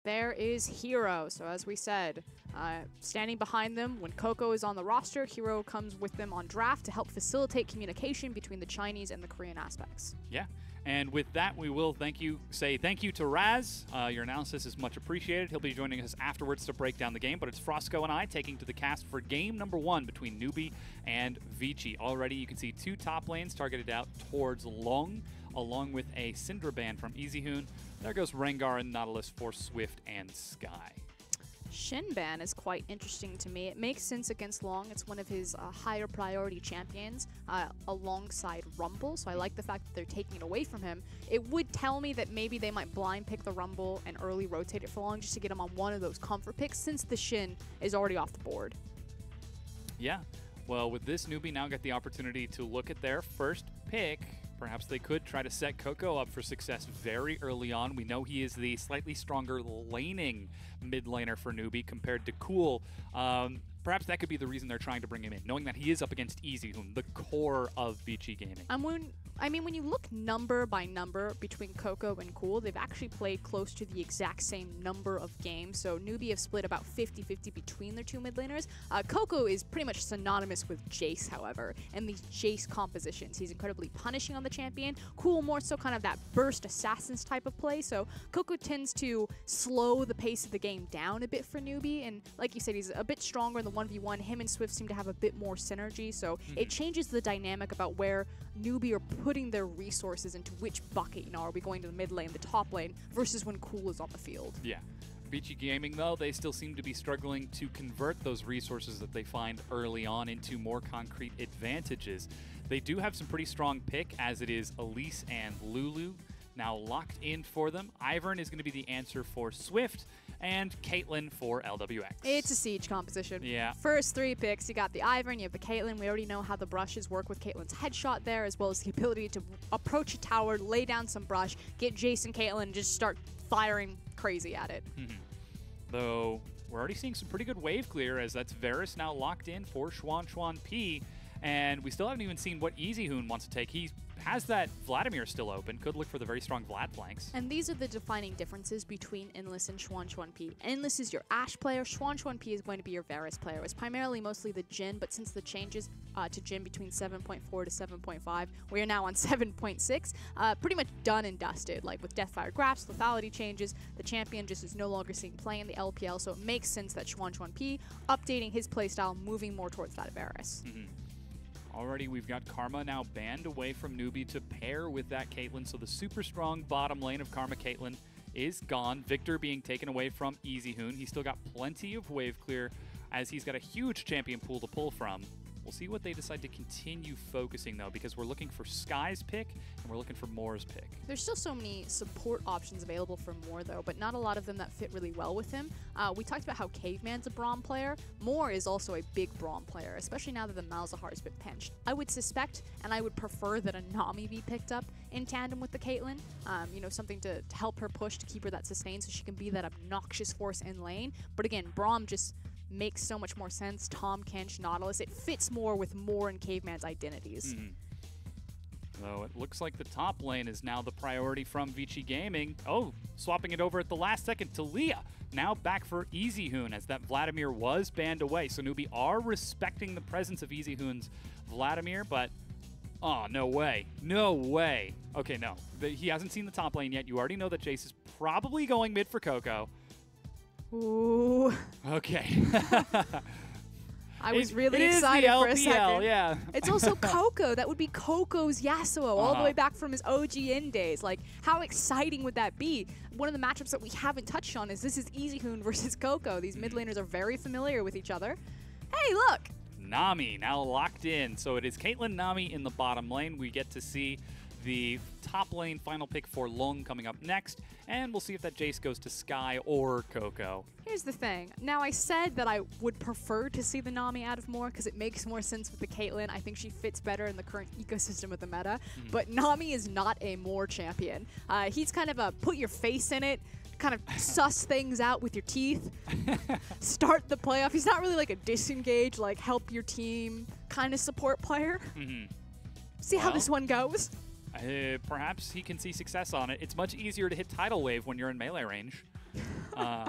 there is Hero. So as we said, standing behind them when Coco is on the roster, Hero comes with them on draft to help facilitate communication between the Chinese and the Korean aspects. Yeah. And with that, we will say thank you to Raz. Your analysis is much appreciated. He'll be joining us afterwards to break down the game, but it's Frosco and I taking to the cast for game number 1 between Newbee and Vici. Already, you can see 2 top lanes targeted out towards Long, along with a Syndra ban from EasyHoon. There goes Rengar and Nautilus for Swift and Sky. Shin ban is quite interesting to me. It makes sense against Long. It's one of his higher priority champions alongside Rumble, so I like the fact that they're taking it away from him. It would tell me that maybe they might blind pick the Rumble and early rotate it for Long just to get him on one of those comfort picks since the Shin is already off the board. Yeah, well, with this, Newbee now got the opportunity to look at their first pick. Perhaps they could try to set Coco up for success very early on. We know he is the slightly stronger laning mid laner for Newbee compared to Cool. Perhaps that could be the reason they're trying to bring him in, knowing that he is up against EasyHoon, the core of Vici gaming. When you look number by number between Coco and Cool, they've actually played close to the exact same number of games. So Newbee have split about 50-50 between their 2 mid laners. Coco is pretty much synonymous with Jace, however, and these Jace compositions. He's incredibly punishing on the champion. Cool more so kind of that burst assassins type of play. So Coco tends to slow the pace of the game down a bit for Newbee. And like you said, he's a bit stronger in the 1v1. Him and Swift seem to have a bit more synergy. So it changes the dynamic about where Newbee are putting their resources into which bucket. Are we going to the mid lane, the top lane, versus when Cool is on the field? Yeah. Vici Gaming, though, they still seem to be struggling to convert those resources that they find early on into more concrete advantages. They do have some pretty strong pick, as it is Elise and Lulu now locked in for them. Ivern is going to be the answer for Swift, and Caitlyn for LWX. It's a siege composition. Yeah. First 3 picks, you got the Ivern, you have the Caitlyn. We already know how the brushes work with Caitlyn's headshot there, as well as the ability to approach a tower, lay down some brush, get Jason Caitlyn, and just start firing crazy at it. Though, we're already seeing some pretty good wave clear, as that's Varus now locked in for Xuan P, and we still haven't even seen what EasyHoon wants to take. He has that Vladimir still open, could look for the very strong Vlad flanks. And these are the defining differences between Endless and Xuan P. Endless is your Ashe player, Xuan P is going to be your Varus player. It's primarily mostly the Jhin, but since the changes to Jhin between 7.4 to 7.5, we are now on 7.6, pretty much done and dusted. Like with Deathfire Grasp, lethality changes, the champion just is no longer seen play in the LPL, so it makes sense that Xuan P updating his playstyle, moving more towards that of Varus. Already, we've got Karma now banned away from Newbee to pair with that Caitlyn, so the super strong bottom lane of Karma Caitlyn is gone. Victor being taken away from EasyHoon. He's still got plenty of wave clear, as he's got a huge champion pool to pull from. We'll see what they decide to continue focusing, though, because we're looking for Sky's pick, and we're looking for Moore's pick. There's still so many support options available for Moore, though, but not a lot of them that fit really well with him. We talked about how Caveman's a Braum player. Moore is also a big Braum player, especially now that the Malzahar has been pinched. I would suspect, and I would prefer that a Nami be picked up in tandem with the Caitlyn. Something to help her push to keep her that sustained so she can be that obnoxious force in lane. But again, Braum just makes so much more sense. Tom Kench, Nautilus, it fits more with Moore and Caveman's identities. So it looks like the top lane is now the priority from Vici Gaming. Oh, swapping it over at the last second to Leah. Now back for EasyHoon, as that Vladimir was banned away. So Newbee are respecting the presence of EasyHoon's Vladimir, but oh, no way. No way. Okay, no. He hasn't seen the top lane yet. You already know that Jace is probably going mid for Coco. Ooh. Okay. I was really excited for a second. Yeah. It's also Coco. That would be Coco's Yasuo, all the way back from his OGN days. Like, how exciting would that be? One of the matchups that we haven't touched on is this is EasyHoon versus Coco. These mid laners are very familiar with each other. Hey, look! Nami now locked in. So it is Caitlyn Nami in the bottom lane. We get to see the top lane final pick for Long coming up next, and we'll see if that Jace goes to Sky or Coco. Here's the thing. Now, I said that I would prefer to see the Nami out of Moore because it makes more sense with the Caitlyn. I think she fits better in the current ecosystem of the meta, but Nami is not a Moore champion. He's kind of a put your face in it, kind of suss things out with your teeth, start the playoff. He's not really like a disengage, like help your team kind of support player. See how this one goes. Perhaps he can see success on it. It's much easier to hit Tidal Wave when you're in melee range.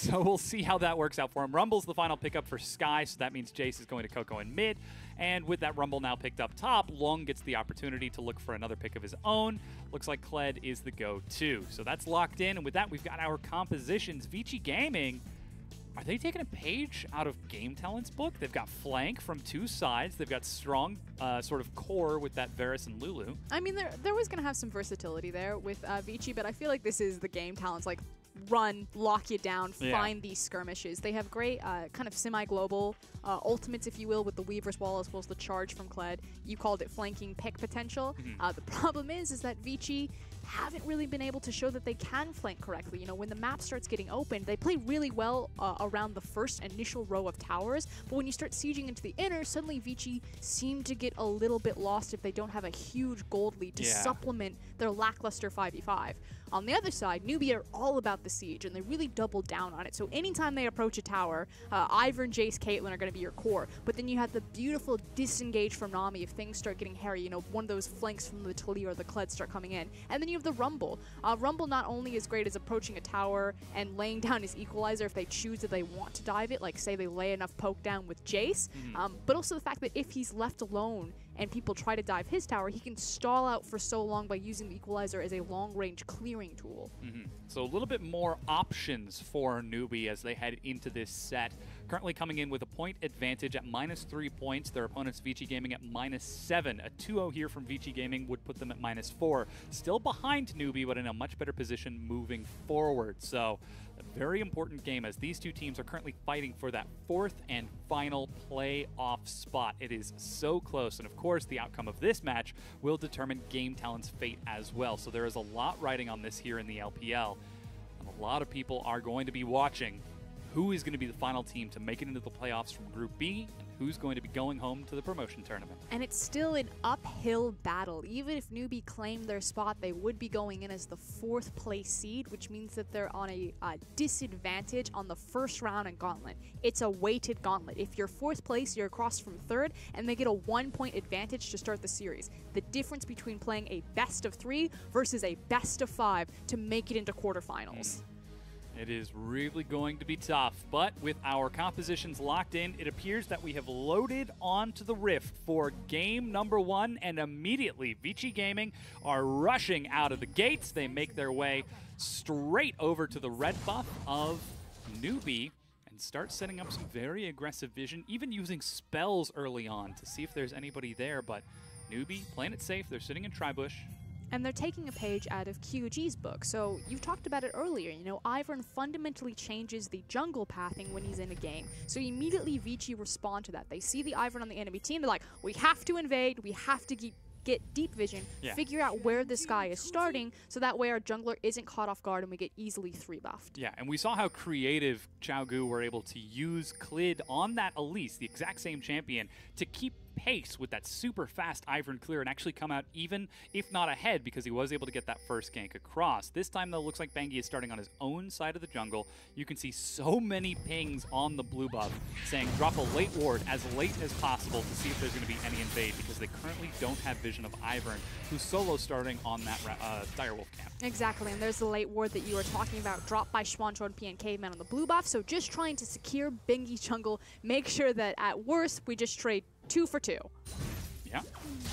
So we'll see how that works out for him. Rumble's the final pickup for Sky, so that means Jace is going to Coco in mid. And with that Rumble now picked up top, Long gets the opportunity to look for another pick of his own. Looks like Kled is the go-to. So that's locked in, and with that, we've got our compositions. Vici Gaming, are they taking a page out of Game Talent's book? They've got flank from two sides. They've got strong sort of core with that Varus and Lulu. I mean, they're always going to have some versatility there with Vici, but I feel like this is the Game Talent's like run, lock you down, find these skirmishes. They have great kind of semi-global ultimates, if you will, with the Weaver's Wall as well as the charge from Kled. You called it flanking pick potential. The problem is that Vici haven't really been able to show that they can flank correctly. You know, when the map starts getting open, they play really well around the first initial row of towers, but when you start sieging into the inner, suddenly Vici seem to get a little bit lost if they don't have a huge gold lead to supplement their lackluster 5v5. On the other side, Newbee are all about the siege, and they really double down on it. So anytime they approach a tower, Ivern, Jace, Caitlyn are going to be your core. But then you have the beautiful disengage from Nami if things start getting hairy. You know, one of those flanks from the Talia or the Kled start coming in. And then you have the Rumble. Rumble not only is great as approaching a tower and laying down his equalizer if they choose that they want to dive it, like say they lay enough poke down with Jace, but also the fact that if he's left alone and people try to dive his tower, he can stall out for so long by using the equalizer as a long-range clearing tool. So a little bit more options for Newbee as they head into this set. Currently coming in with a point advantage at -3 points. Their opponent's Vici Gaming at -7. A 2-0 here from Vici Gaming would put them at -4. Still behind Newbee, but in a much better position moving forward. So a very important game as these two teams are currently fighting for that 4th and final playoff spot. It is so close, and of course the outcome of this match will determine Game Talent's fate as well. So there is a lot riding on this here in the LPL, and a lot of people are going to be watching who is going to be the final team to make it into the playoffs from Group B, and who's going to be going home to the promotion tournament. And it's still an uphill battle. Even if Newbee claimed their spot, they would be going in as the 4th place seed, which means that they're on a disadvantage on the first round in Gauntlet. It's a weighted gauntlet. If you're 4th place, you're across from 3rd, and they get a 1-point advantage to start the series. The difference between playing a best of 3 versus a best of 5 to make it into quarterfinals. It is really going to be tough, but with our compositions locked in, it appears that we have loaded onto the Rift for game number 1, and immediately Vici Gaming are rushing out of the gates. They make their way straight over to the red buff of Newbee and start setting up some very aggressive vision, even using spells early on to see if there's anybody there, but Newbee playing it safe. They're sitting in Tribush. And they're taking a page out of QG's book. So you talked about it earlier, you know, Ivern fundamentally changes the jungle pathing when he's in a game. So immediately Vici respond to that. They see the Ivern on the enemy team, they're like, we have to invade, we have to get deep vision, figure out where this guy is starting, so that way our jungler isn't caught off guard and we get easily 3-buffed. Yeah, and we saw how creative Xiaogu were able to use Klid on that Elise, the exact same champion, to keep pace with that super fast Ivern clear and actually come out even, if not ahead, because he was able to get that first gank across. This time, though, looks like Bengi is starting on his own side of the jungle. You can see so many pings on the blue buff saying drop a late ward as late as possible to see if there's going to be any invade, because they currently don't have vision of Ivern, who's solo starting on that Direwolf camp. Exactly, and there's the late ward that you were talking about, dropped by Schwantron and Caveman on the blue buff, so just trying to secure Bengi's jungle, make sure that at worst we just trade 2 for 2. Yeah.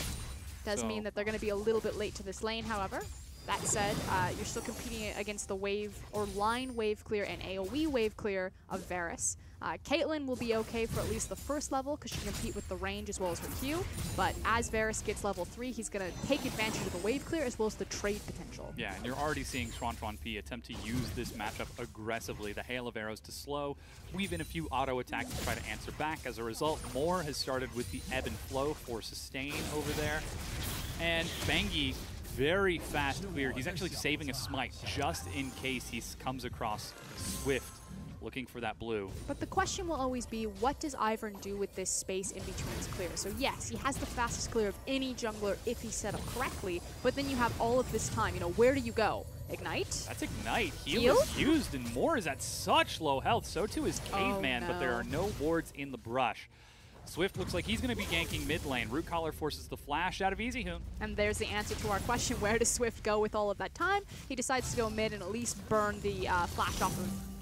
Does mean that they're going to be a little bit late to this lane, however. That said, you're still competing against the wave or line wave clear and AoE wave clear of Varus. Caitlyn will be okay for at least the first level because she can compete with the range as well as her Q, but as Varus gets level 3, he's going to take advantage of the wave clear as well as the trade potential. Yeah, and you're already seeing Schwantron P attempt to use this matchup aggressively. The hail of arrows to slow, weave in a few auto attacks to try to answer back. As a result, Moore has started with the ebb and flow for sustain over there. And Bengi, very fast clear. He's actually saving a smite just in case he comes across Swift looking for that blue. But the question will always be, what does Ivern do with this space in between his clear? So yes, he has the fastest clear of any jungler if he's set up correctly, but then you have all of this time. You know, where do you go? Ignite? That's Ignite. Heal is used, and Moore is at such low health. So too is Caveman, but there are no wards in the brush. Swift looks like he's going to be ganking mid lane. Root Collar forces the flash out of EasyHoon. And there's the answer to our question, where does Swift go with all of that time? He decides to go mid and at least burn the flash off of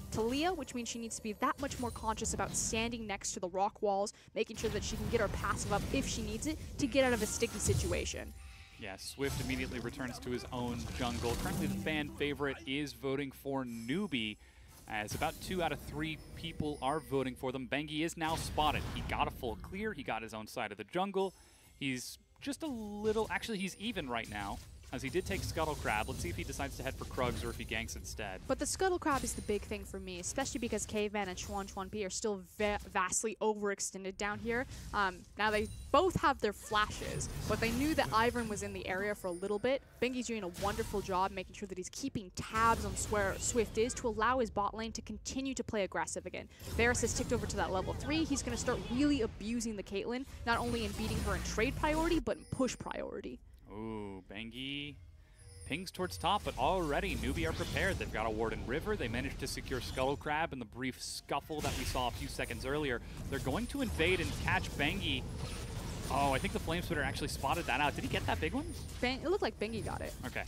Talia, which means she needs to be that much more conscious about standing next to the rock walls, making sure that she can get her passive up if she needs it to get out of a sticky situation. Yeah, Swift immediately returns to his own jungle. Currently the fan favorite is voting for Newbee, as about 2 out of 3 people are voting for them. Bengi is now spotted. He got a full clear. He got his own side of the jungle. He's just a little... Actually, he's even right now, as he did take Scuttle Crab. Let's see if he decides to head for Krugs or if he ganks instead. But the Scuttle Crab is the big thing for me, especially because Caveman and Chuan P are still vastly overextended down here. Now they both have their flashes, but they knew that Ivern was in the area for a little bit. Bengi's doing a wonderful job making sure that he's keeping tabs on where Swift is to allow his bot lane to continue to play aggressive again. Varus has ticked over to that level 3. He's going to start really abusing the Caitlyn, not only in beating her in trade priority, but in push priority. Ooh, Bengi pings towards top, but already Newbee are prepared. They've got a Warden River. They managed to secure Scuttle Crab in the brief scuffle that we saw a few seconds earlier. They're going to invade and catch Bengi. Oh, I think the Flame Splitter actually spotted that out. Did he get that big one? It looked like Bengi got it. Okay.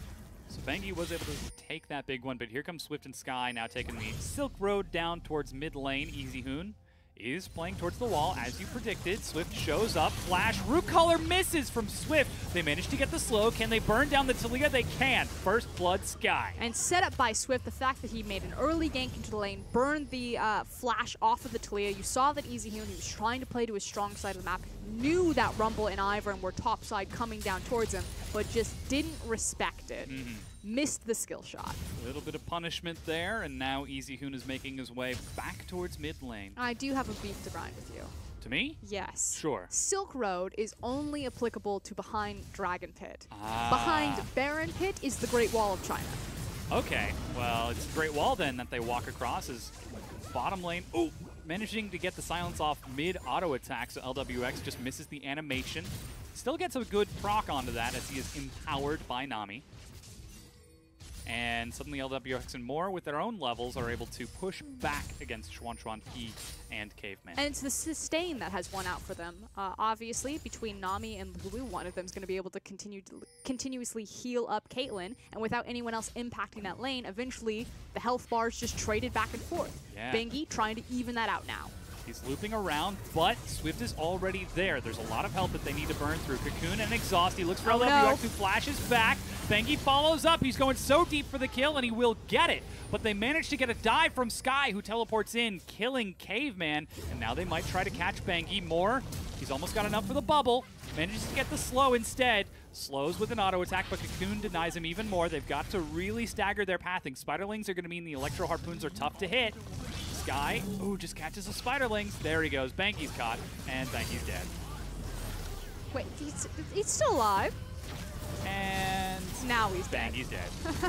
So Bengi was able to take that big one, but here comes Swift and Sky now taking the Silk Road down towards mid lane. Easy Hoon is playing towards the wall, as you predicted. Swift shows up, flash, root collar misses from Swift. They managed to get the slow. Can they burn down the Talia? They can. First blood, Sky. And set up by Swift, the fact that he made an early gank into the lane, burned the flash off of the Talia. You saw that Easy Hoon, he was trying to play to his strong side of the map, knew that Rumble and Ivern were topside coming down towards him, but just didn't respect it. Missed the skill shot. A little bit of punishment there, and now Easy Hoon is making his way back towards mid lane. I do have a beef to grind with you. To me? Yes. Sure. Silk Road is only applicable to behind Dragon Pit. Behind Baron Pit is the Great Wall of China. Okay, well, it's a Great Wall then that they walk across as bottom lane. Oh, managing to get the silence off mid auto attack, so LWX just misses the animation. Still gets a good proc onto that as he is empowered by Nami. And suddenly LWX and more with their own levels are able to push back against Chuan P and Caveman. And it's the sustain that has won out for them. Obviously, between Nami and Lulu, one of them is going to be able to continuously heal up Caitlyn, and without anyone else impacting that lane, eventually the health bars just traded back and forth. Yeah. Bengi trying to even that out now. He's looping around, but Swift is already there. There's a lot of help that they need to burn through. Cocoon and Exhaust. He looks for LWX, who flashes back. Bengi follows up. He's going so deep for the kill, and he will get it. But they manage to get a dive from Sky, who teleports in, killing Caveman. And now they might try to catch Bengi more. He's almost got enough for the bubble. Manages to get the slow instead. Slows with an auto attack, but Cocoon denies him even more. They've got to really stagger their pathing. Spiderlings are going to mean the Electro Harpoons are tough to hit. Sky, ooh, just catches the Spiderlings. There he goes. Bengi's caught, and Bengi's dead. Wait, he's still alive. And now he's dead. Bengi's dead.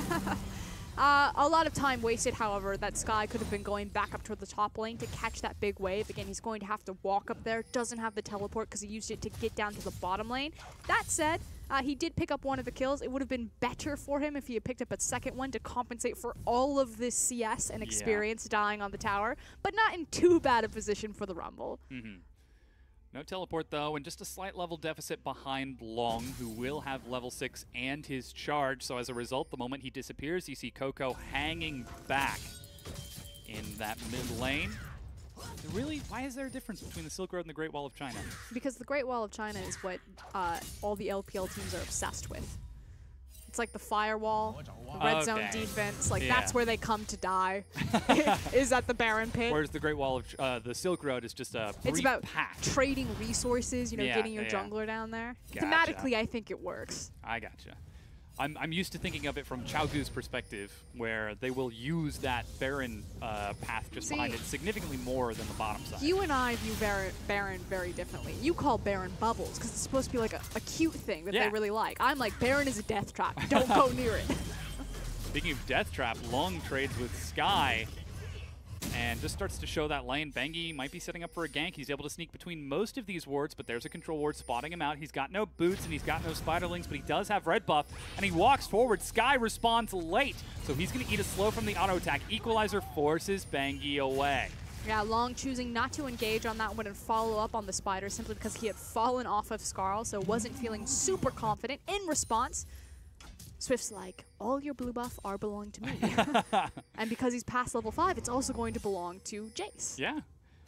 A lot of time wasted, however. That Sky could have been going back up toward the top lane to catch that big wave. Again, he's going to have to walk up there. Doesn't have the teleport because he used it to get down to the bottom lane. That said, he did pick up one of the kills. It would have been better for him if he had picked up a second one to compensate for all of this CS and experience dying on the tower, but not in too bad a position for the Rumble. No teleport, though, and just a slight level deficit behind Long, who will have level 6 and his charge. So as a result, the moment he disappears, you see Coco hanging back in that mid lane. Really, why is there a difference between the Silk Road and the Great Wall of China? Because the Great Wall of China is what all the LPL teams are obsessed with. It's like the firewall, the red zone defense. Like that's where they come to die. Is at the Baron Pit. Whereas the Great Wall of the Silk Road is just a brief It's about pack. trading resources. You know, getting your jungler down there. Gotcha. Thematically, I think it works. I gotcha. I'm used to thinking of it from Chaogu's perspective, where they will use that Baron path just behind it significantly more than the bottom side. You and I view Baron very differently. You call Baron bubbles because it's supposed to be like a cute thing that they really like. I'm like, Baron is a death trap. Don't go near it. Speaking of death trap, Long trades with Sky and just starts to show that lane. Bengi might be setting up for a gank. He's able to sneak between most of these wards, but there's a control ward spotting him out. He's got no boots and he's got no Spiderlings, but he does have red buff, and he walks forward. Sky responds late, so he's going to eat a slow from the auto attack. Equalizer forces Bengi away. Yeah, Long choosing not to engage on that one and follow up on the Spider simply because he had fallen off of Skarl, so wasn't feeling super confident in response. Swift's like, all your blue buff are belong to me. And because he's past level 5, it's also going to belong to Jace. Yeah.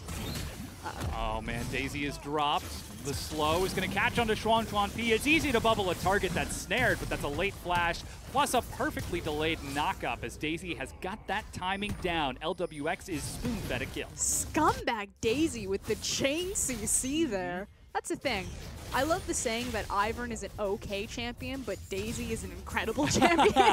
Oh man, Daisy is dropped. The slow is going to catch onto P. It's easy to bubble a target that's snared, but that's a late flash, plus a perfectly delayed knock-up as Daisy has got that timing down. LWX is spoon-fed a kill. Scumbag Daisy with the chain CC there. That's the thing. I love the saying that Ivern is an okay champion, but Daisy is an incredible champion.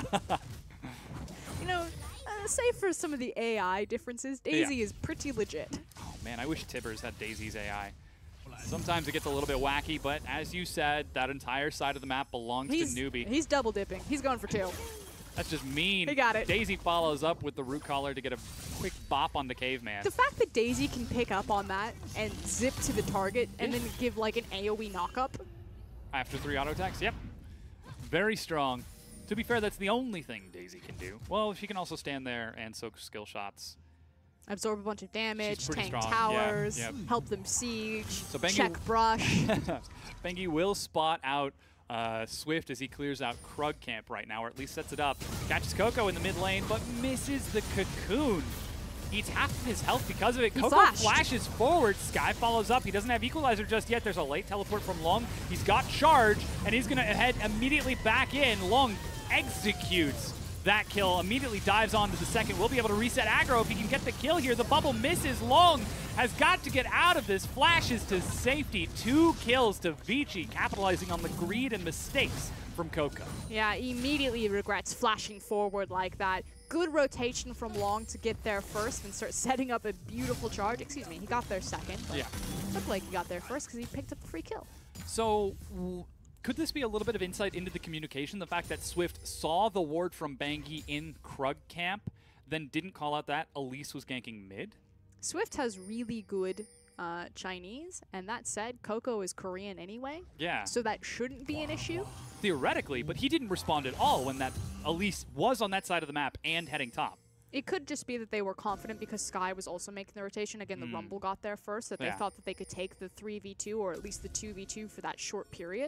You know, save for some of the AI differences, Daisy is pretty legit. Oh man, I wish Tibbers had Daisy's AI. Sometimes it gets a little bit wacky, but as you said, that entire side of the map belongs to Newbee. He's double dipping. He's going for 2. That's just mean. He got it. Daisy follows up with the root collar to get a quick bop on the caveman. The fact that Daisy can pick up on that and zip to the target and then give like an AoE knock-up. After 3 auto attacks, yep. Very strong. To be fair, that's the only thing Daisy can do. Well, she can also stand there and soak skill shots. Absorb a bunch of damage, tank strong. towers, yeah. help them siege, So check brush. Bengi will spot out Swift as he clears out Krug camp right now, or at least sets it up. Catches Coco in the mid lane, but misses the cocoon. Eats half of his health because of it. Coco flashes forward. Sky follows up. He doesn't have Equalizer just yet. There's a late teleport from Long. He's got charge, and he's going to head immediately back in. Long executes that kill, immediately dives onto the second. We'll be able to reset aggro if he can get the kill here. The bubble misses. Long has got to get out of this. Flashes to safety. 2 kills to Vici, capitalizing on the greed and mistakes from Coco. Yeah, immediately regrets flashing forward like that. Good rotation from Long to get there first and start setting up a beautiful charge. Excuse me, he got there second. But yeah. Looked like he got there first because he picked up a free kill. So, could this be a little bit of insight into the communication? The fact that Swift saw the ward from Bengi in Krug camp, then didn't call out that Elise was ganking mid? Swift has really good Chinese, and that said, Coco is Korean anyway. Yeah. So that shouldn't be an issue. Theoretically, but he didn't respond at all when that Elise was on that side of the map and heading top. It could just be that they were confident because Sky was also making the rotation. Again, the Rumble got there first, that they thought that they could take the 3v2 or at least the 2v2 for that short period.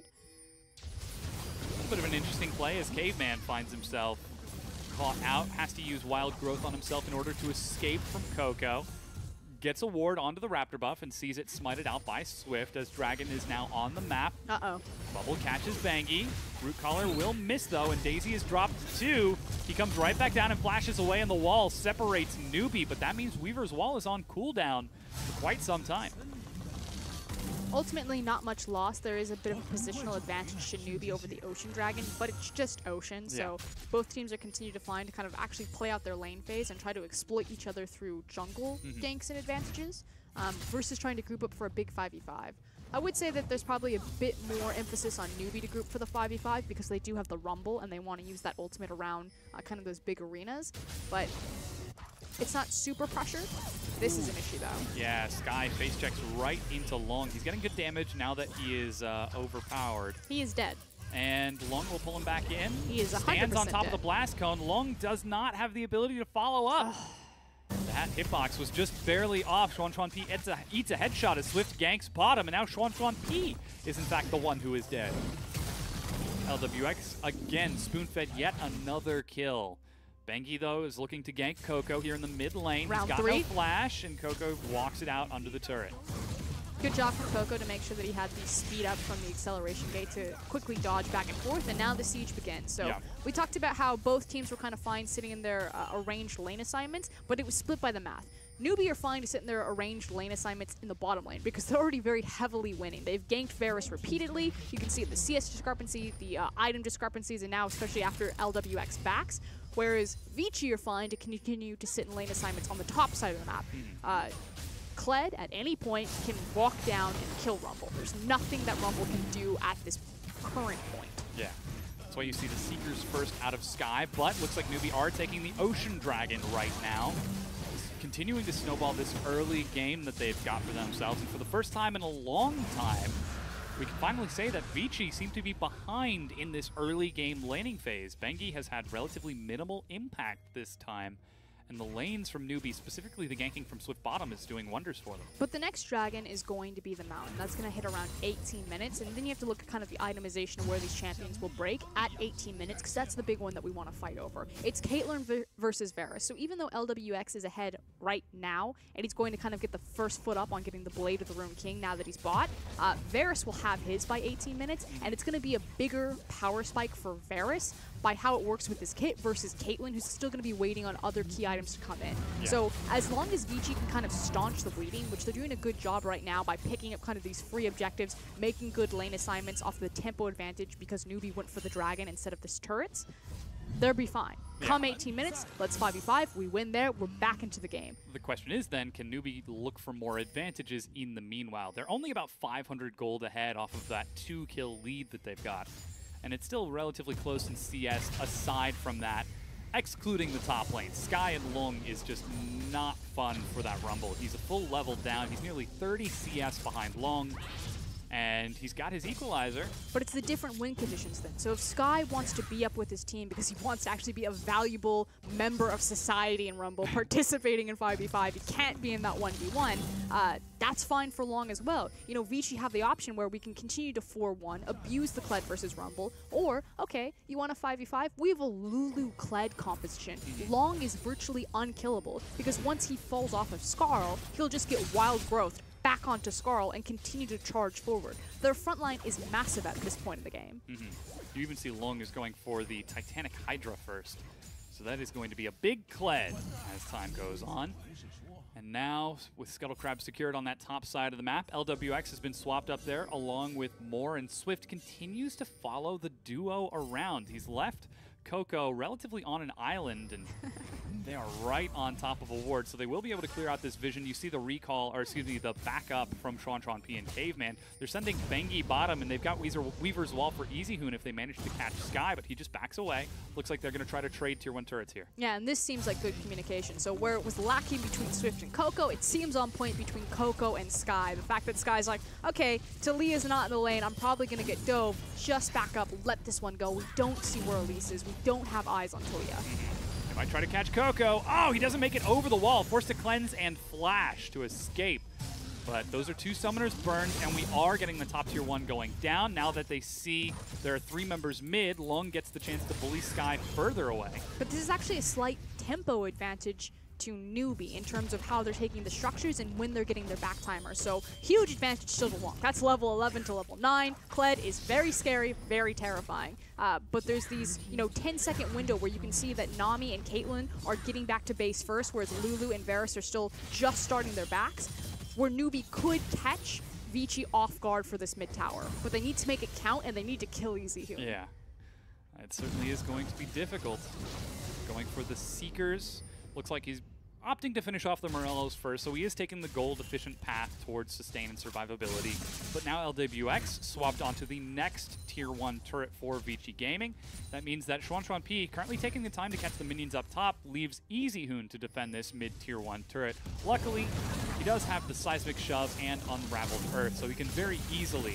A little bit of an interesting play as Caveman finds himself caught out, has to use Wild Growth on himself in order to escape from Coco. Gets a ward onto the Raptor buff and sees it smited out by Swift as Dragon is now on the map. Uh-oh. Bubble catches Bengi. Root Collar will miss though, and Daisy is dropped to 2. He comes right back down and flashes away, and the wall separates Newbee, but that means Weaver's wall is on cooldown for quite some time. Ultimately, not much loss. There is a bit of a positional advantage to Newbee over the Ocean Dragon, but it's just Ocean, so both teams are continuing to find to kind of actually play out their lane phase and try to exploit each other through jungle ganks and advantages versus trying to group up for a big 5v5. I would say that there's probably a bit more emphasis on Newbee to group for the 5v5 because they do have the Rumble and they want to use that ultimate around kind of those big arenas, but it's not super pressured. This is an issue, though. Yeah, Sky face checks right into Long. He's getting good damage now that he is overpowered. He is dead. And Long will pull him back in. He is 100% Stands on top dead. of the blast cone. Long does not have the ability to follow up. That hitbox was just barely off. P eats a headshot as Swift ganks bottom, and now P is in fact the one who is dead. LWX again spoon-fed yet another kill. Bengi, though, is looking to gank Coco here in the mid lane. Round He's got 3. no flash, and Coco walks it out under the turret. Good job from Coco to make sure that he had the speed up from the acceleration gate to quickly dodge back and forth, and now the siege begins. So we talked about how both teams were kind of fine sitting in their arranged lane assignments, but it was split by the math. Newbee are fine to sit in their arranged lane assignments in the bottom lane because they're already very heavily winning. They've ganked Varus repeatedly. You can see the CS discrepancy, the item discrepancies, and now especially after LWX backs. Whereas Vici are fine to continue to sit in lane assignments on the top side of the map. Kled, at any point, can walk down and kill Rumble. There's nothing that Rumble can do at this current point. Yeah. That's why you see the Seekers first out of Sky, but looks like Newbee are taking the Ocean Dragon right now. Continuing to snowball this early game that they've got for themselves, and for the first time in a long time, we can finally say that Vici seem to be behind in this early game laning phase. Bengi has had relatively minimal impact this time, And the lanes from Newbee, specifically the ganking from Swift bottom, is doing wonders for them. But the next dragon is going to be the mountain. That's going to hit around 18 minutes, and then you have to look at kind of the itemization of where these champions will break at 18 minutes, because that's the big one that we want to fight over. It's Caitlyn versus Varus. So even though LWX is ahead right now, and he's going to kind of get the first foot up on getting the Blade of the Rune King now that he's bought, Varus will have his by 18 minutes, and it's going to be a bigger power spike for Varus by how it works with his kit versus Caitlyn, who's still going to be waiting on other key items to come in. Yeah. So as long as Vici can kind of staunch the bleeding, which they're doing a good job right now by picking up kind of these free objectives, making good lane assignments off the tempo advantage because Newbee went for the dragon instead of this turrets, they'll be fine. Yeah. Come 18 minutes, let's 5v5, we win there, we're back into the game. The question is then, can Newbee look for more advantages in the meanwhile? They're only about 500 gold ahead off of that 2-kill lead that they've got. And it's still relatively close in CS aside from that, excluding the top lane. Skye and Long is just not fun for that Rumble. He's a full level down. He's nearly 30 CS behind Long. And he's got his equalizer. But it's the different win conditions then. So if Skye wants to be up with his team because he wants to actually be a valuable member of society in Rumble, participating in 5v5, he can't be in that 1v1, that's fine for Long as well. You know, Vici have the option where we can continue to 4-1, abuse the Kled versus Rumble, or, okay, you want a 5v5? We have a Lulu Kled composition. Long is virtually unkillable because once he falls off of Skarl, he'll just get wild growth back onto Skarl and continue to charge forward. Their front line is massive at this point in the game. You even see Long is going for the Titanic Hydra first. So that is going to be a big Kled as time goes on. And now, with Scuttle Crab secured on that top side of the map, LWX has been swapped up there along with Moore, and Swift continues to follow the duo around. He's left Coco relatively on an island, and they are right on top of a ward, so they will be able to clear out this vision. You see the recall, or excuse me, the backup from ShwanShwan and Caveman. They're sending Bengi bottom, and they've got Weaver's Wall for EasyHoon if they manage to catch Skye, but he just backs away. Looks like they're going to try to trade tier 1 turrets here. Yeah, and this seems like good communication. So where it was lacking between Swift and Coco, it seems on point between Coco and Skye. The fact that Skye's like, okay, Talia's not in the lane, I'm probably going to get dove, just back up, let this one go. We don't see where Elise is. We don't have eyes on Talia. They might try to catch Coco. Oh, he doesn't make it over the wall. Forced to cleanse and flash to escape. But those are 2 summoners burned, and we are getting the top tier 1 going down. Now that they see there are 3 members mid, Long gets the chance to bully Skye further away. But this is actually a slight tempo advantage to Newbee in terms of how they're taking the structures and when they're getting their back timers. So huge advantage still to Long. That's level 11 to level 9. Kled is very scary, very terrifying. But there's these, 10-second window where you can see that Nami and Caitlyn are getting back to base first, whereas Lulu and Varus are still just starting their backs, where Newbee could catch Vici off guard for this mid tower. But they need to make it count, and they need to kill EasyHoon. Yeah, it certainly is going to be difficult. Going for the Seekers. Looks like he's opting to finish off the Morellos first, so he is taking the gold-efficient path towards sustain and survivability. But now LWX swapped onto the next Tier 1 turret for Vici Gaming. That means that ShwanShwan, currently taking the time to catch the minions up top, leaves EasyHoon to defend this mid-Tier 1 turret. Luckily, he does have the Seismic Shove and Unraveled Earth, so he can very easily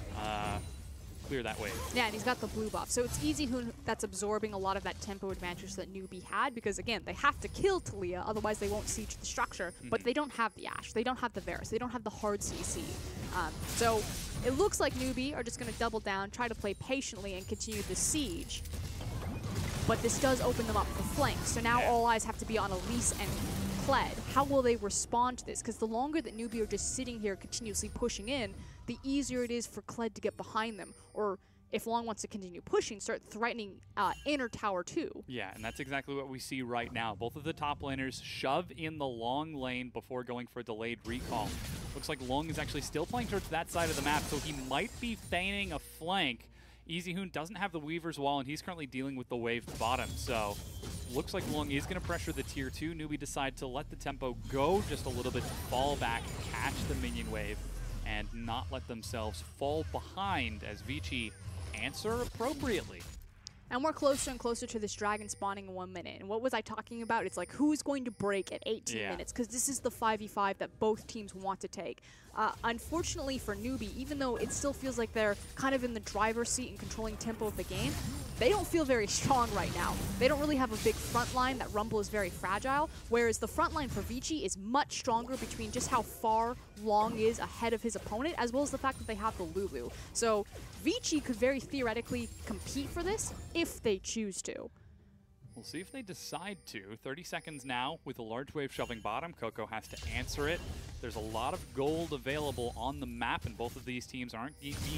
clear that wave. Yeah, and he's got the blue buff. So it's EasyHoon that's absorbing a lot of that tempo advantage that Newbee had, because again, they have to kill Talia, otherwise they won't siege the structure. But they don't have the Ashe, they don't have the Varus, they don't have the hard CC. So it looks like Newbee are just going to double down, try to play patiently and continue the siege. But this does open them up for flanks. So now all eyes have to be on Elise and Kled. How will they respond to this? Because the longer that Newbee are just sitting here continuously pushing in, the easier it is for Kled to get behind them. Or if Long wants to continue pushing, start threatening inner tower too. Yeah, and that's exactly what we see right now. Both of the top laners shove in the Long lane before going for a delayed recall. Looks like Long is actually still playing towards that side of the map, so he might be feigning a flank. EasyHoon doesn't have the Weaver's Wall, and he's currently dealing with the wave bottom, so looks like Long is going to pressure the tier 2. Newbee decide to let the tempo go just a little bit to fall back, catch the minion wave, and not let themselves fall behind as Vici answer appropriately. And we're closer and closer to this dragon spawning in 1 minute. And what was I talking about? It's like, who's going to break at 18 minutes? Because this is the 5v5 that both teams want to take. Unfortunately for Newbee, even though it still feels like they're kind of in the driver's seat and controlling tempo of the game, they don't feel very strong right now. They don't really have a big front line. That Rumble is very fragile, whereas the front line for Vici is much stronger between just how far Long is ahead of his opponent, as well as the fact that they have the Lulu. So Vici could very theoretically compete for this if they choose to. We'll see if they decide to. 30 seconds now with a large wave shoving bottom. Coco has to answer it. There's a lot of gold available on the map, and both of these teams aren't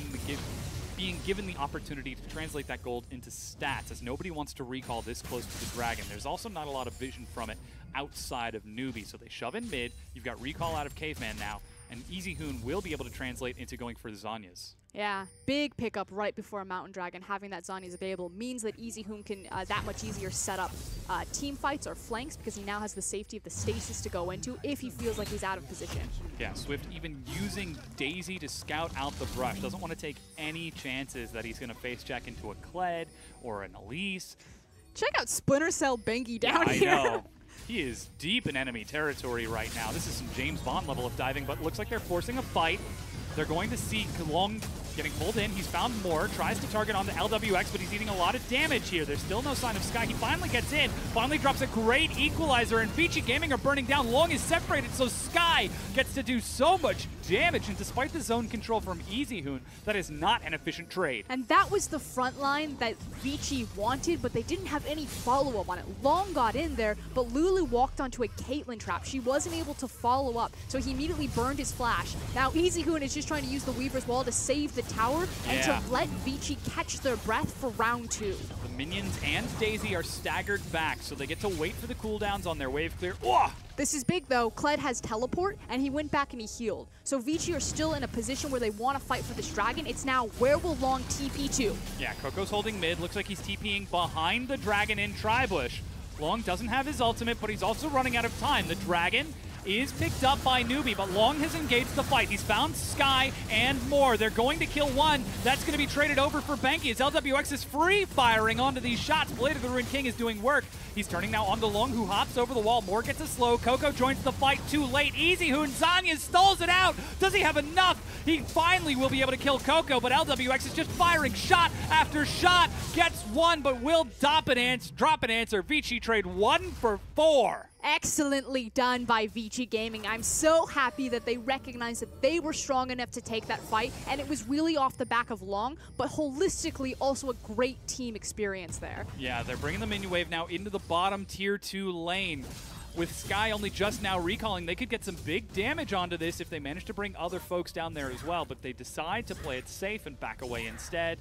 being given the opportunity to translate that gold into stats, as nobody wants to recall this close to the Dragon. There's also not a lot of vision from it outside of Newbee, so they shove in mid. You've got recall out of Caveman now, and EasyHoon will be able to translate into going for the Zhonya's. Yeah, big pickup right before a Mountain Dragon. Having that Zhonya's available means that EasyHoon can that much easier set up team fights or flanks, because he now has the safety of the stasis to go into if he feels like he's out of position. Yeah, Swift even using Daisy to scout out the brush. Doesn't want to take any chances that he's going to face check into a Kled or an Elise. Check out Splinter Cell Bengi down here. I know. He is deep in enemy territory right now. This is some James Bond level of diving, but looks like they're forcing a fight. They're going to see Long getting pulled in. He's found more, tries to target on the LWX, but he's eating a lot of damage here. There's still no sign of Sky. He finally gets in, finally drops a great equalizer, and Vici Gaming are burning down. Long is separated, so Sky gets to do so much damage, and despite the zone control from EasyHoon, that is not an efficient trade. And that was the front line that Vici wanted, but they didn't have any follow-up on it. Long got in there, but Lulu walked onto a Caitlyn trap. She wasn't able to follow up, so he immediately burned his flash. Now EasyHoon is just trying to use the Weaver's Wall to save the tower and to let Vici catch their breath for round 2. The minions and Daisy are staggered back, so they get to wait for the cooldowns on their wave clear. Oh! This is big though. Kled has teleport, and he went back and he healed. So Vici are still in a position where they want to fight for this dragon. It's now, where will Long TP to? Yeah, Coco's holding mid. Looks like he's TPing behind the dragon in Tribush. Long doesn't have his ultimate, but he's also running out of time. The dragon is picked up by Newbee, but Long has engaged the fight. He's found Sky and more. They're going to kill one. That's going to be traded over for Benki as LWX is free firing onto these shots. Blade of the Ruined King is doing work. He's turning now onto Long, who hops over the wall. Moore gets a slow. Coco joins the fight too late. EasyHoon, Zhonya's stalls it out. Does he have enough? He finally will be able to kill Coco, but LWX is just firing shot after shot. Gets one, but will drop an answer. Vici trade 1 for 4. Excellently done by Vici Gaming. I'm so happy that they recognized that they were strong enough to take that fight, and it was really off the back of Long, but holistically also a great team experience there. Yeah, they're bringing the minion wave now into the bottom tier 2 lane. With Sky only just now recalling, they could get some big damage onto this if they manage to bring other folks down there as well, but they decide to play it safe and back away instead.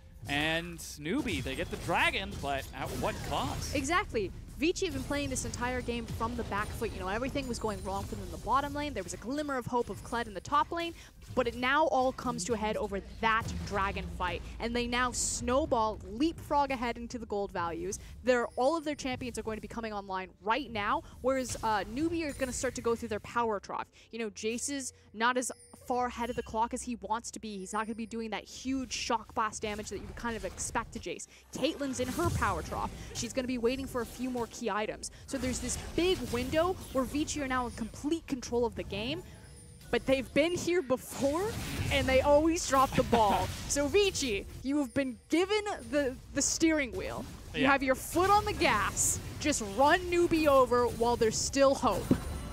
And Newbee, they get the dragon, but at what cost? Exactly. Vici had been playing this entire game from the back foot. You know, everything was going wrong for them in the bottom lane. There was a glimmer of hope of Kled in the top lane, but it now all comes to a head over that dragon fight. And they now snowball, leapfrog ahead into the gold values. All of their champions are going to be coming online right now, whereas Newbee are going to start to go through their power trough. You know, Jace is not as far ahead of the clock as he wants to be. He's not going to be doing that huge shock blast damage that you would kind of expect to Jace. Caitlyn's in her power trough. She's going to be waiting for a few more key items. So there's this big window where Vici are now in complete control of the game, but they've been here before, and they always drop the ball. So Vici, you have been given the steering wheel. You have your foot on the gas. Just run Newbee over while there's still hope.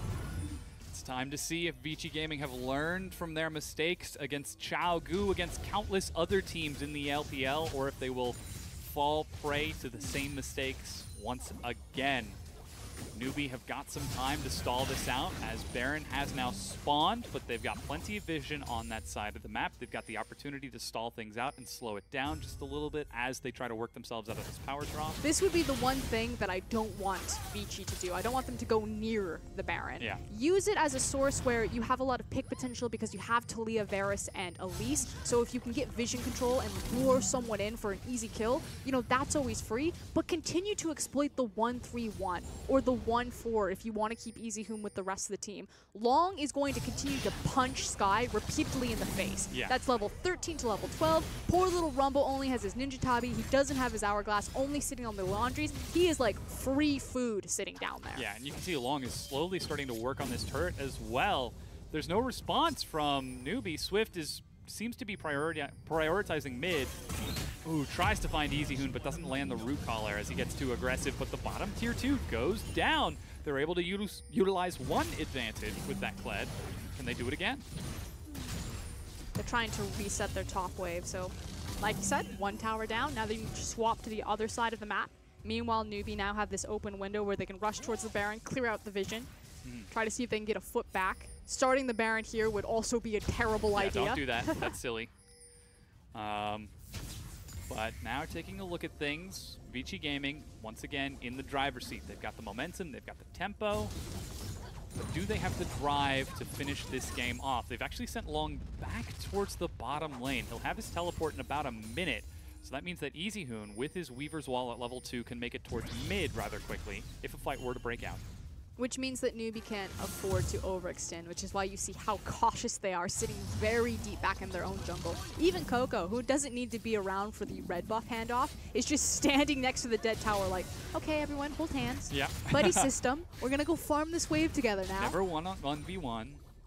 Time to see if Vici Gaming have learned from their mistakes against Chao Gu, against countless other teams in the LPL, or if they will fall prey to the same mistakes once again. Newbee have got some time to stall this out, as Baron has now spawned, but they've got plenty of vision on that side of the map. They've got the opportunity to stall things out and slow it down just a little bit as they try to work themselves out of this power drop. This would be the one thing that I don't want Vici to do. I don't want them to go near the Baron. Yeah. Use it as a source where you have a lot of pick potential because you have Taliyah, Varus, and Elise. So if you can get vision control and lure someone in for an easy kill, you know, that's always free. But continue to exploit the 1-3-1 or the 1-4 if you want to keep EasyHoon with the rest of the team. Long is going to continue to punch Sky repeatedly in the face. Yeah. That's level 13 to level 12. Poor little Rumble only has his Ninja Tabi. He doesn't have his Hourglass, only sitting on the laundries. He is like free food sitting down there. Yeah, and you can see Long is slowly starting to work on this turret as well. There's no response from Newbee. Swift seems to be prioritizing mid. Ooh, tries to find Easyhoon, but doesn't land the root collar as he gets too aggressive. But the bottom tier 2 goes down. They're able to utilize one advantage with that Kled. Can they do it again? They're trying to reset their top wave. So, like you said, one tower down. Now they can swap to the other side of the map. Meanwhile, Newbee now have this open window where they can rush towards the Baron, clear out the vision, try to see if they can get a foot back. Starting the Baron here would also be a terrible idea. Don't do that. That's silly. But now taking a look at things, Vici Gaming, once again, in the driver's seat. They've got the momentum, they've got the tempo. But do they have the drive to finish this game off? They've actually sent Long back towards the bottom lane. He'll have his teleport in about a minute. So that means that Easyhoon, with his Weaver's Wall at level 2, can make it towards mid rather quickly if a fight were to break out. Which means that Newbee can't afford to overextend, which is why you see how cautious they are, sitting very deep back in their own jungle. Even Coco, who doesn't need to be around for the red buff handoff, is just standing next to the dead tower like, okay, everyone, hold hands. Yeah. Buddy system. We're going to go farm this wave together now. Never 1v1.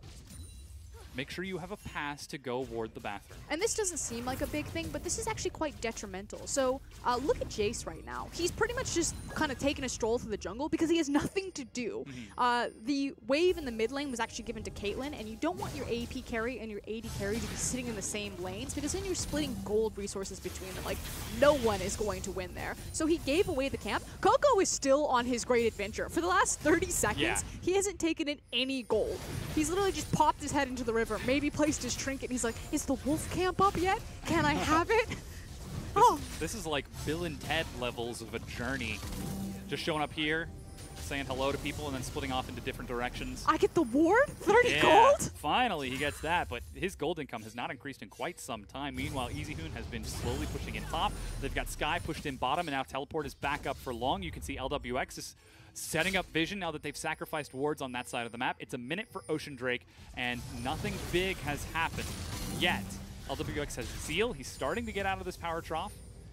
Make sure you have a pass to go ward the bathroom. And this doesn't seem like a big thing, but this is actually quite detrimental. So look at Jace right now. He's pretty much just kind of taking a stroll through the jungle because he has nothing to do. The wave in the mid lane was actually given to Caitlyn, and you don't want your AP carry and your AD carry to be sitting in the same lanes because then you're splitting gold resources between them. Like, no one is going to win there. So he gave away the camp. Coco is still on his great adventure. For the last 30 seconds, he hasn't taken in any gold. He's literally just popped his head into the river, maybe placed his trinket, and he's like, is the wolf camp up yet? Can I have it? This is like Bill and Ted levels of a journey. Just showing up here, saying hello to people, and then splitting off into different directions. I get the ward? 30 gold? Finally, he gets that, but his gold income has not increased in quite some time. Meanwhile, Easyhoon has been slowly pushing in top. They've got Skye pushed in bottom, and now Teleport is back up for Long. You can see LWX is setting up vision now that they've sacrificed wards on that side of the map. It's a minute for Ocean Drake, and nothing big has happened yet. LWX has Zeal. He's starting to get out of this power trough,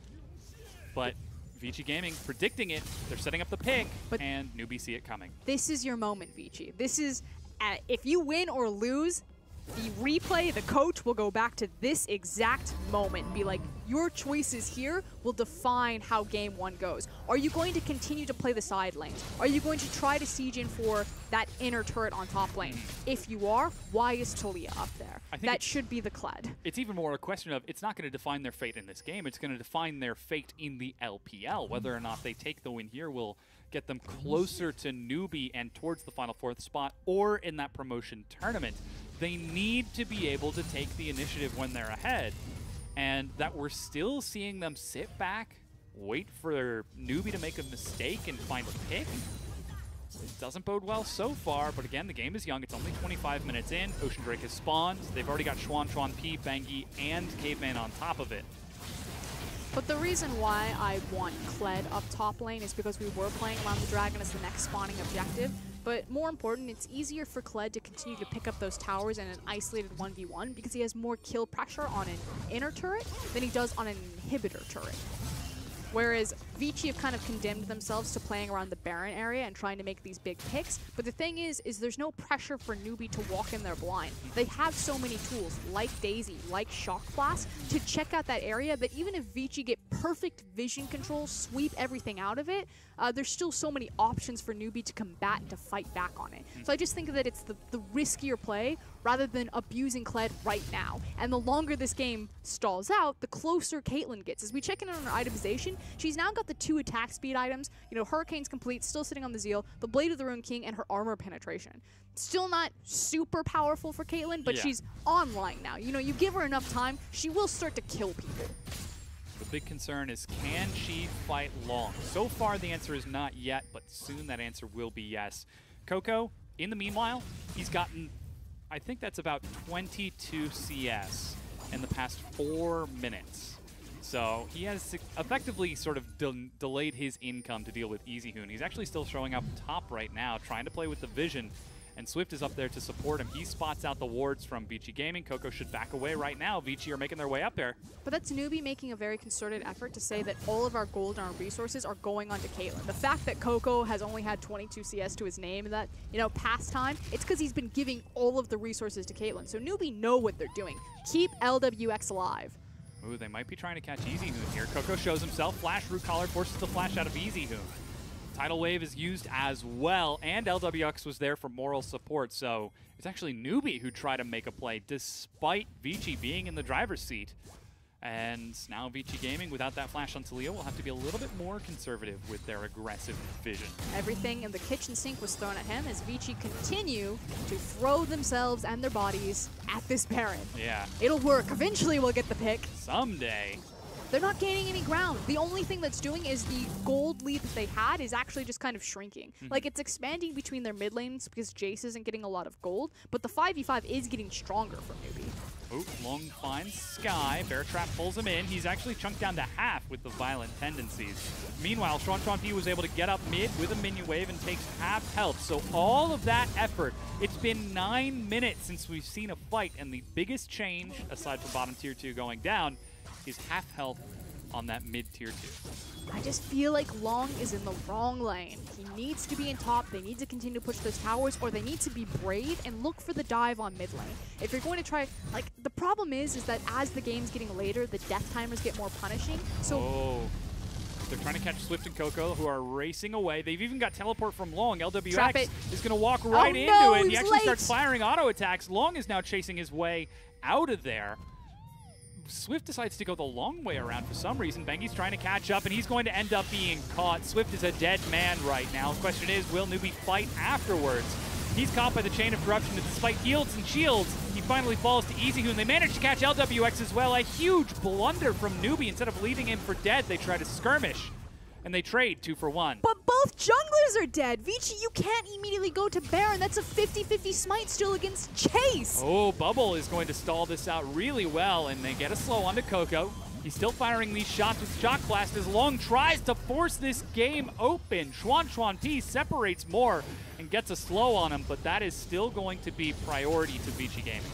but Vici Gaming predicting it. They're setting up the pick, and Newbee see it coming. This is your moment, Vici. This is, if you win or lose, the replay, the coach will go back to this exact moment and be like, your choices here will define how game 1 goes. Are you going to continue to play the side lanes? Are you going to try to siege in for that inner turret on top lane? If you are, why is Talia up there? That should be the Kled. It's even more a question of, it's not going to define their fate in this game, it's going to define their fate in the LPL. Whether or not they take the win here will get them closer to Newbee and towards the final 4th spot, or in that promotion tournament. They need to be able to take the initiative when they're ahead, and that we're still seeing them sit back, wait for Newbee to make a mistake and find a pick. It doesn't bode well so far, but again, the game is young. It's only 25 minutes in. Ocean Drake has spawned. They've already got Chuan P, Bengi, and Caveman on top of it. But the reason why I want Kled up top lane is because we were playing around the dragon as the next spawning objective. But more important, it's easier for Kled to continue to pick up those towers in an isolated 1v1 because he has more kill pressure on an inner turret than he does on an inhibitor turret. Whereas Vici have kind of condemned themselves to playing around the Baron area and trying to make these big picks. But the thing is there's no pressure for Newbee to walk in there blind. They have so many tools, like Daisy, like Shock Blast, to check out that area that even if Vici get perfect vision control, sweep everything out of it, there's still so many options for Newbee to combat and to fight back on it. So I just think that it's the riskier play rather than abusing Kled right now. And the longer this game stalls out, the closer Caitlyn gets. As we check in on her itemization, she's now got the 2 attack speed items, you know, Hurricane's complete, still sitting on the Zeal, the Blade of the Rune King, and her armor penetration. Still not super powerful for Caitlyn, but she's online now. You know, you give her enough time, she will start to kill people. The big concern is, can she fight Long? So far, the answer is not yet, but soon that answer will be yes. Coco, in the meanwhile, he's gotten, I think that's about 22 CS in the past 4 minutes. So he has effectively sort of delayed his income to deal with Easyhoon. He's actually still showing up top right now, trying to play with the vision. And Swift is up there to support him. He spots out the wards from Vici Gaming. Coco should back away right now. Vici are making their way up there. But that's Newbee making a very concerted effort to say that all of our gold and our resources are going onto Caitlyn. The fact that Coco has only had 22 CS to his name in that, you know, past time, it's because he's been giving all of the resources to Caitlyn. So Newbee know what they're doing. Keep LWX alive. Ooh, they might be trying to catch EasyHoon here. Coco shows himself. Flash root collar forces the flash out of EasyHoon. Tidal Wave is used as well, and LWX was there for moral support, so it's actually Newbee who tried to make a play despite Vici being in the driver's seat. And now Vici Gaming, without that flash on Talia, will have to be a little bit more conservative with their aggressive vision. Everything in the kitchen sink was thrown at him as Vici continue to throw themselves and their bodies at this Baron. Yeah. It'll work. Eventually we'll get the pick. Someday. They're not gaining any ground. The only thing that's doing is the gold lead that they had is actually just kind of shrinking. Like, it's expanding between their mid lanes because Jace isn't getting a lot of gold, but the 5v5 is getting stronger from Newbee. Oh, Long finds Sky. Bear Trap pulls him in. He's actually chunked down to half with the violent tendencies. Meanwhile, P was able to get up mid with a minion wave and takes half health. So all of that effort, it's been 9 minutes since we've seen a fight, and the biggest change, aside from bottom tier 2 going down, is half health on that mid tier 2. I just feel like Long is in the wrong lane. He needs to be in top, they need to continue to push those towers, or they need to be brave and look for the dive on mid lane. If you're going to try, like, the problem is that as the game's getting later, the death timers get more punishing. So they're trying to catch Swift and Coco, who are racing away. They've even got teleport from Long. LWX Trap it. is going to walk right into no, it. He he's actually late. starts firing auto attacks. Long is now chasing his way out of there. Swift decides to go the long way around for some reason. Bengi's trying to catch up, and he's going to end up being caught. Swift is a dead man right now. The question is, will Newbee fight afterwards? He's caught by the chain of corruption, and despite heals and shields, he finally falls to EasyHoon. They manage to catch LWX as well. A huge blunder from Newbee. Instead of leaving him for dead, they try to skirmish, and they trade 2 for 1. But both junglers are dead. Vici, you can't immediately go to Baron. That's a 50-50 smite still against Chase. Oh, Bubble is going to stall this out really well, and they get a slow onto Coco. He's still firing these shots with Shock Blast as Long tries to force this game open. P separates more and gets a slow on him, but that is still going to be priority to Vici Gaming.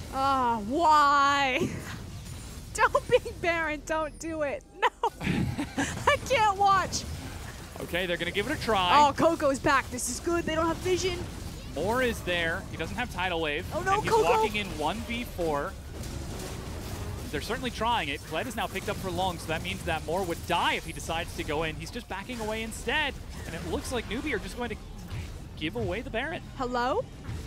Why? Don't be Baron. Don't do it. No. I can't watch. Okay, they're going to give it a try. Oh, Coco's back. This is good. They don't have vision. Moore is there. He doesn't have Tidal Wave. Oh, no, and he's Coco. walking in 1v4. They're certainly trying it. Kled is now picked up for Long, so that means that Moore would die if he decides to go in. He's just backing away instead, and it looks like Newbee are just going to give away the Baron. Hello?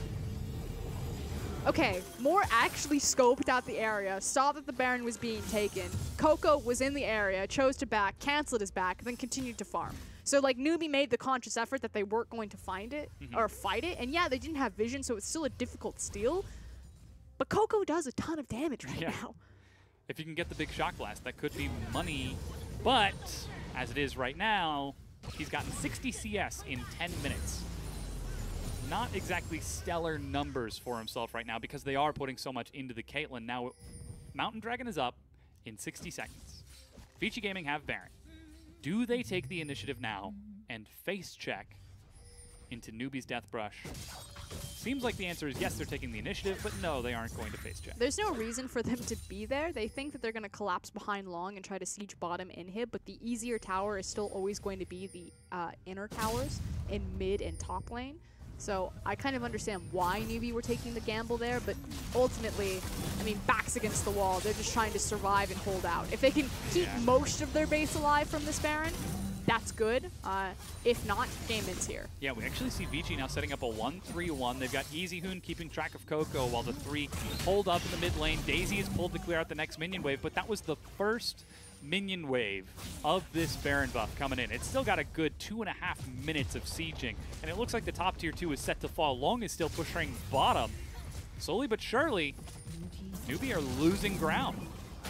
Okay, Moore actually scoped out the area, saw that the Baron was being taken. Coco was in the area, chose to back, canceled his back, then continued to farm. So, like, Newbee made the conscious effort that they weren't going to find it, or fight it, and yeah, they didn't have vision, so it's still a difficult steal. But Coco does a ton of damage right now. If you can get the big Shock Blast, that could be money. But, as it is right now, he's gotten 60 CS in 10 minutes. Not exactly stellar numbers for himself right now because they are putting so much into the Caitlyn. Now, Mountain Dragon is up in 60 seconds. Vici Gaming have Baron. Do they take the initiative now and face check into Newbee's Death Brush? Seems like the answer is yes, they're taking the initiative, but no, they aren't going to face check. There's no reason for them to be there. They think that they're going to collapse behind Long and try to siege bottom inhib, but the easier tower is still always going to be the inner towers in mid and top lane. So I kind of understand why Newbee were taking the gamble there, but ultimately, I mean, backs against the wall. They're just trying to survive and hold out. If they can keep most of their base alive from this Baron, that's good. If not, game ends here. Yeah, we actually see Vici now setting up a 1-3-1. They've got EasyHoon keeping track of Coco while the 3 hold up in the mid lane. Daisy is pulled to clear out the next minion wave, but that was the first minion wave of this Baron buff coming in. It's still got a good 2.5 minutes of sieging, and it looks like the top tier 2 is set to fall. Long is still pushing bottom. Slowly but surely, Newbee are losing ground.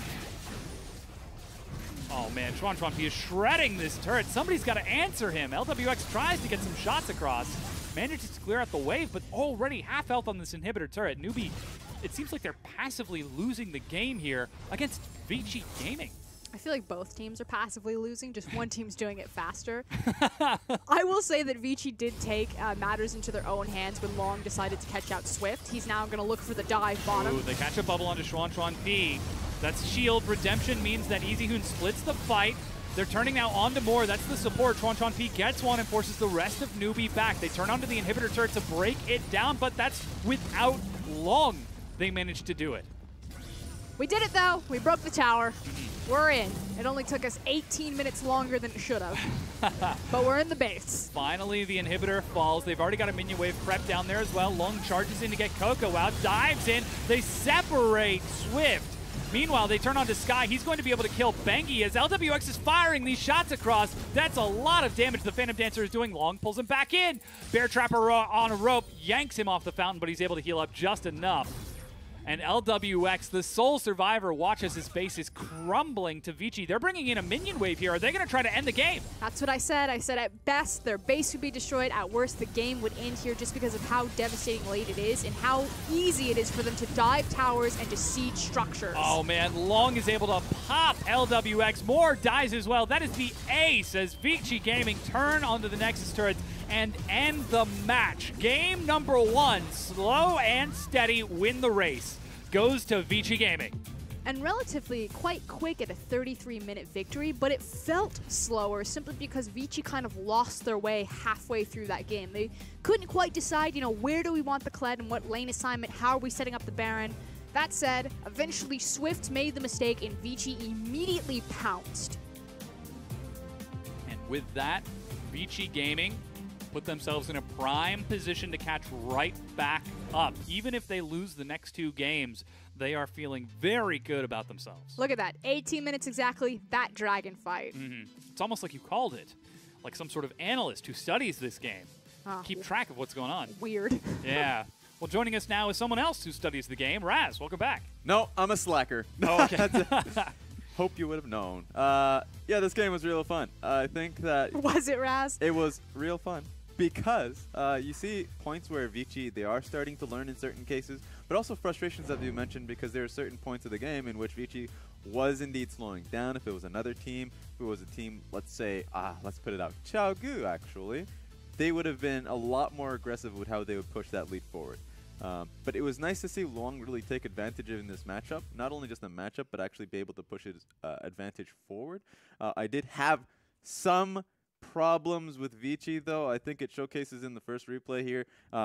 Oh man, P is shredding this turret. Somebody's got to answer him. LWX tries to get some shots across, manages to clear out the wave, but already half health on this inhibitor turret. Newbee, it seems like they're passively losing the game here against Vici Gaming. I feel like both teams are passively losing, just one team's doing it faster. I will say that Vici did take matters into their own hands when Long decided to catch out Swift. He's now going to look for the dive bottom. Ooh, they catch a bubble onto P. That's shield. Redemption means that EasyHoon splits the fight. They're turning now onto Moore. That's the support. P gets one and forces the rest of Newbee back. They turn onto the inhibitor turret to break it down, but that's without Long. They managed to do it. We did it, though. We broke the tower. We're in. It only took us 18 minutes longer than it should have. But we're in the base. Finally, the inhibitor falls. They've already got a minion wave prep down there as well. Long charges in to get Coco out. Dives in. They separate Swift. Meanwhile, they turn on to Sky. He's going to be able to kill Bengi as LWX is firing these shots across. That's a lot of damage the Phantom Dancer is doing. Long pulls him back in. Bear Trapper on a rope yanks him off the fountain, but he's able to heal up just enough. And LWX, the sole survivor, watches his base is crumbling to Vici. They're bringing in a minion wave here. Are they going to try to end the game? That's what I said. I said at best, their base would be destroyed. At worst, the game would end here just because of how devastating late it is and how easy it is for them to dive towers and to siege structures. Oh, man. Long is able to pop LWX. Moore dies as well. That is the ace as Vici Gaming turn onto the Nexus turrets and end the match. Game number 1, slow and steady, win the race, goes to Vici Gaming. And relatively quite quick at a 33-minute victory, but it felt slower simply because Vici kind of lost their way halfway through that game. They couldn't quite decide, where do we want the Kled and what lane assignment, how are we setting up the Baron. That said, eventually Swift made the mistake and Vici immediately pounced. And with that, Vici Gaming put themselves in a prime position to catch right back up. Even if they lose the next 2 games, they are feeling very good about themselves. Look at that. 18 minutes exactly, that dragon fight. It's almost like you called it, like some sort of analyst who studies this game. Keep track of what's going on. Weird. Yeah. Well, joining us now is someone else who studies the game. Raz, welcome back. No, I'm a slacker. Oh, okay. Hope you would have known. Yeah, this game was real fun. I think that... Was it, Raz? It was real fun. Because you see points where Vici, they are starting to learn in certain cases, but also frustrations that you mentioned because there are certain points of the game in which Vici was indeed slowing down. If it was another team, if it was a team, let's say, let's put it out, Xiaogu actually, they would have been a lot more aggressive with how they would push that lead forward. But it was nice to see Long really take advantage in this matchup, not only just the matchup, but actually be able to push his advantage forward. I did have some problems with Vici, though. I think it showcases in the first replay here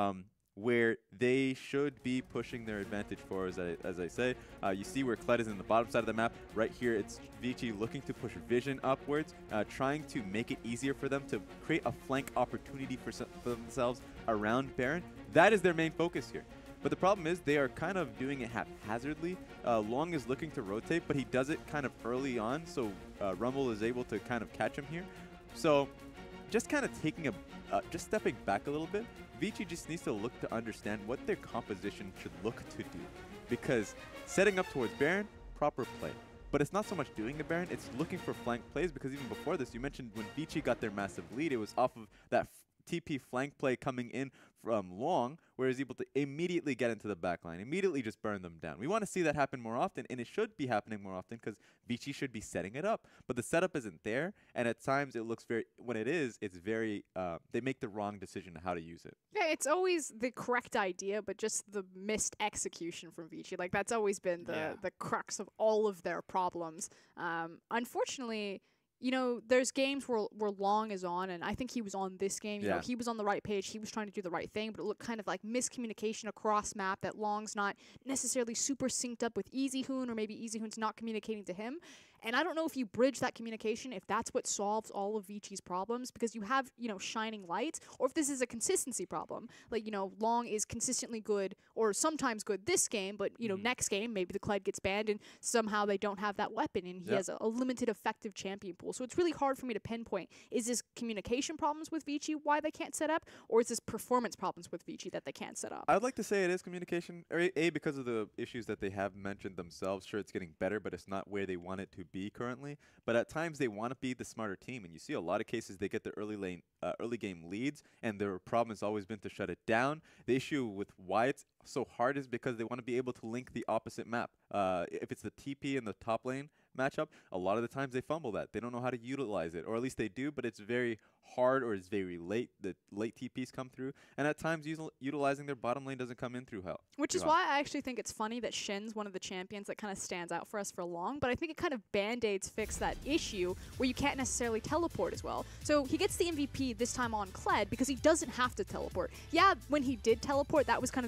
where they should be pushing their advantage forward, as I say. You see where Kled is in the bottom side of the map. Right here, it's Vici looking to push Vision upwards, trying to make it easier for them to create a flank opportunity for themselves around Baron. That is their main focus here. But the problem is they are kind of doing it haphazardly. Long is looking to rotate, but he does it kind of early on, so Rumble is able to kind of catch him here. So just kind of taking just stepping back a little bit, Vici just needs to look to understand what their composition should look to do. Because setting up towards Baron, proper play. But it's not so much doing the Baron, it's looking for flank plays, because even before this, you mentioned when Vici got their massive lead, it was off of that TP flank play coming in from Long, where he's able to immediately get into the backline, immediately just burn them down. We want to see that happen more often, and it should be happening more often because Vici should be setting it up. But the setup isn't there, and at times it looks very, when it is, it's very, they make the wrong decision on how to use it. Yeah, it's always the correct idea, but just the missed execution from Vici. Like, that's always been the crux of all of their problems. Unfortunately, there's games where Long is on, and I think he was on this game. You know, he was on the right page. He was trying to do the right thing, but it looked kind of like miscommunication across map, that Long's not necessarily super synced up with EasyHoon, or maybe EasyHoon's not communicating to him. And I don't know if you bridge that communication, if that's what solves all of Vici's problems, because you have, shining lights, or if this is a consistency problem. Like, Long is consistently good, or sometimes good this game, but, next game, maybe the Kled gets banned, and somehow they don't have that weapon, and he has a limited effective champion pool. So it's really hard for me to pinpoint, is this communication problems with Vici, why they can't set up, or is this performance problems with Vici that they can't set up? I would like to say it is communication, or A, because of the issues that they have mentioned themselves. Sure, it's getting better, but it's not where they want it to be currently. But at times they want to be the smarter team, and you see a lot of cases they get the early game leads, and their problem has always been to shut it down. The issue with why it's so hard is because they want to be able to link the opposite map. If it's the TP in the top lane matchup, a lot of the times they fumble that. They don't know how to utilize it, or at least they do, but it's very hard, or it's very late. The late TPs come through, and at times utilizing their bottom lane doesn't come in through hell. Which is why I actually think it's funny that Shin's one of the champions that kind of stands out for us for long, but I think it kind of band-aids fix that issue where you can't necessarily teleport as well. So he gets the MVP this time on Kled because he doesn't have to teleport. Yeah, when he did teleport, that was kind of the big swing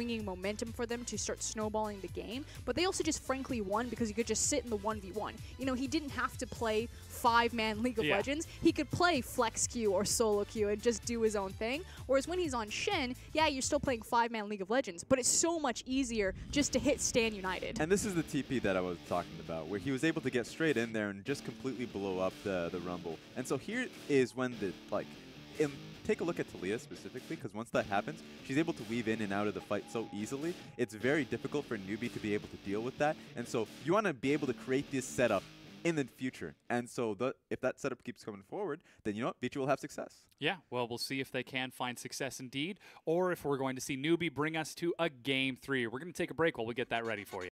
swinging momentum for them to start snowballing the game, but they also just frankly won because he could just sit in the 1v1. You know, he didn't have to play 5-man League of Legends. He could play flex queue or solo queue and just do his own thing. Whereas when he's on Shen, yeah, you're still playing 5-man League of Legends, but it's so much easier just to hit Stan United. And this is the TP that I was talking about, where he was able to get straight in there and just completely blow up the Rumble. And so here is when the, take a look at Talia specifically, because once that happens, she's able to weave in and out of the fight so easily. It's very difficult for Newbee to be able to deal with that. And so you want to be able to create this setup in the future. And so if that setup keeps coming forward, then you know what? Vici will have success. Yeah, well, we'll see if they can find success indeed, or if we're going to see Newbee bring us to a Game 3. We're going to take a break while we get that ready for you.